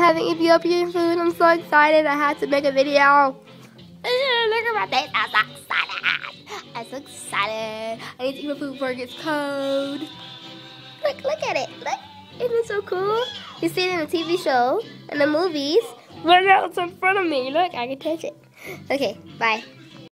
having Ethiopian food. I'm so excited. I had to make a video. Look at my face. I'm so excited. I'm so excited. I need to eat my food before it gets cold. Look at it. Look. Isn't it so cool? You see it in the TV show, in the movies. Right now it's in front of me. Look, I can touch it. Okay, bye.